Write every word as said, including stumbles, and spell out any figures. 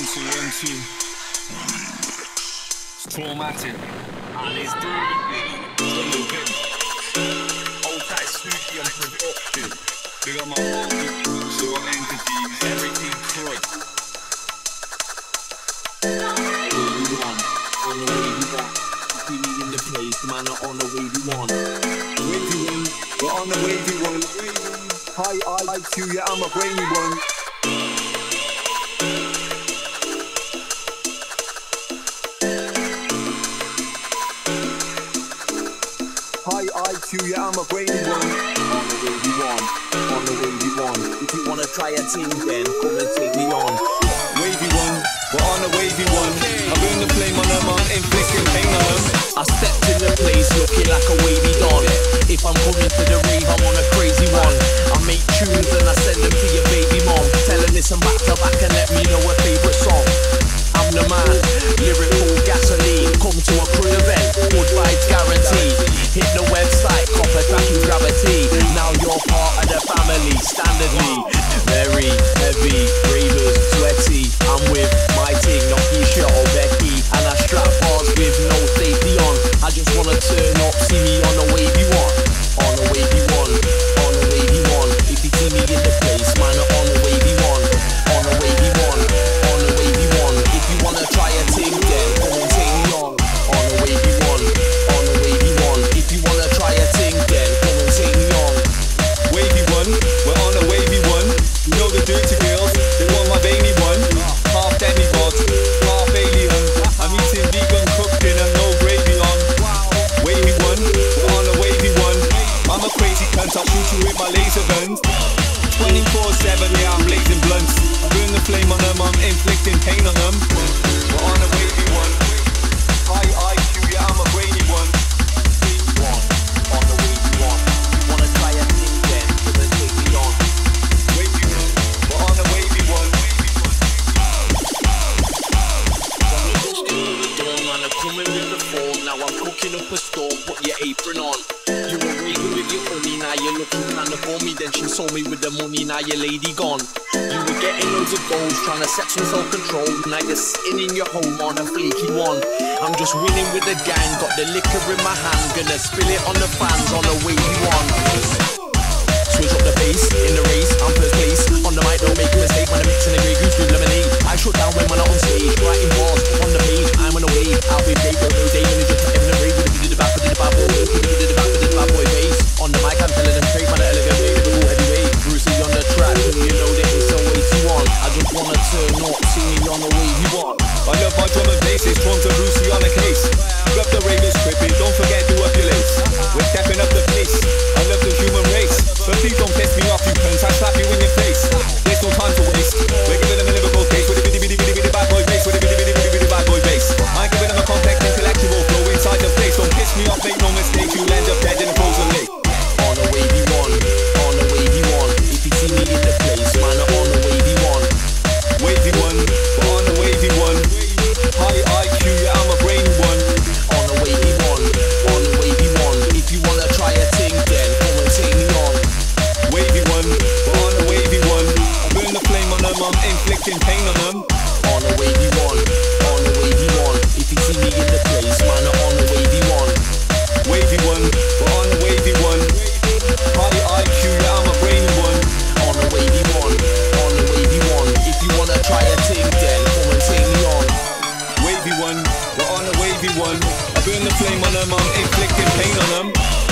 two, one, two. It's traumatic. And it's doing a little bit. Old tight, spooky and productive. Big up my old so entities, everything crud. Wavy one, on the wavy one. See me in the place, man, on the wavy one. Wavy one, we're on the wavy one. High I Q, yeah, I'm a brainy one. High I Q, yeah, I'm a brainy one. On the wavy one, on the wavy one. If you wanna try a thing, then come and take me on. Wavy one, we're on the wavy one. I burn the flame on them, I'm inflicting pain on them. I stepped in the place looking like a wavy don. If I'm coming to the rave, I'm on a crazy one. I make tunes and I send them to your baby mom. Tell her listen back to back and let me know her favourite song. I'm the man, lyrical gasoline. Come to a crew event, good vibes guaranteed. Hit the website, copper tracking gravity. Now you're part of the family, standardly. Very heavy, ravers, sweaty. I'm with my team, not Keisha or Becky. And I strap bars with no safety on. I just wanna turn up, see me on the wavy one. On the wavy one, on the wavy one. If you see me in the place, man, on the wavy one. On the wavy one, on the wavy one. If you wanna try a thing, then come and take me on. On the wavy one, on the wavy one. If you wanna try a thing, then come and take me on. Wavy one, we're on the wavy one. You know the dirty girls, they want my veiny one. Half demigod, half alien. I'm eating vegan cooked dinner, no gravy on. Wavy one, we're on the wavy one. I'm a crazy cunt, I'll shoot you with my laser guns. twenty-four seven, yeah, I'm blazing blunts. I burn the flame on them, I'm inflicting pain on them. We're on the wavy one. High I Q, yeah, I'm a brainy one. One, on the wavy one. You wanna try a thing, then come and take me on. Wavy one, we're on the wavy one. I'm coming with the phone, now I'm cooking up a storm, put your apron on. You were raving with your honey, now you're looking kinda for me. Then she saw me with the money, now your lady gone. You were getting loads of goals, trying to set some self-control. Now you're sitting in your home on a flaky one. I'm just winning with the gang, got the liquor in my hand, gonna spill it on the fans on the wavy one. Switch up the pace, in the race, I'm first place. On the mic, don't make a mistake when I'm mixing a grey goose with lemonade. I shut down when I'm not on stage, writing bars on the page. I'm on the wave, I'll be paid for those days. And it's just not giving a rave with the did the back, with the bad boy, with the did the back, with the bad boy bass. On the mic, I'm telling them straight, man, the elegant way, the heavyweight. B R U-C on the track, and you know that it's so eighty-one. I just wanna turn up, see me on the wave you want. I love my drum and bass, it's drums and B R U-C on the case. Grab the ravers quickly, don't forget to up your lace. We're stepping up the pace, I love the human race. But please don't piss me off, you cunts, I slap you in your face. There's no time to waste, we're giving them a lyrical case. With a bitty bitty bitty bitty bad boy bass, with a bitty bitty bitty bitty bad boy bass. I'm giving them a complex intellectual flow inside the place. Don't piss me off, make no mistake, you'll end up dead in a frozen lake. On the wavy one, on the wavy one. If you see me in the place, man, on the wavy one. Wavy one, we're on the wavy one. High I Q, yeah, I'm a brainy one. On the wavy one, on the wavy one. If you wanna try a thing, then come and take me on. Wavy one, we're on the wavy one. I burn the flame on them, I'm inflicting pain on them. On the wavy one, on the wavy one. If you see me in the place, man, on the wavy one. Wavy one, we're on the wavy one. High I Q, yeah, I'm a brainy one. On the wavy one, on the wavy one. If you wanna try a thing, then come and take me on. Wavy one, we're on the wavy one. I burn the flame on them, I'm inflicting pain on them.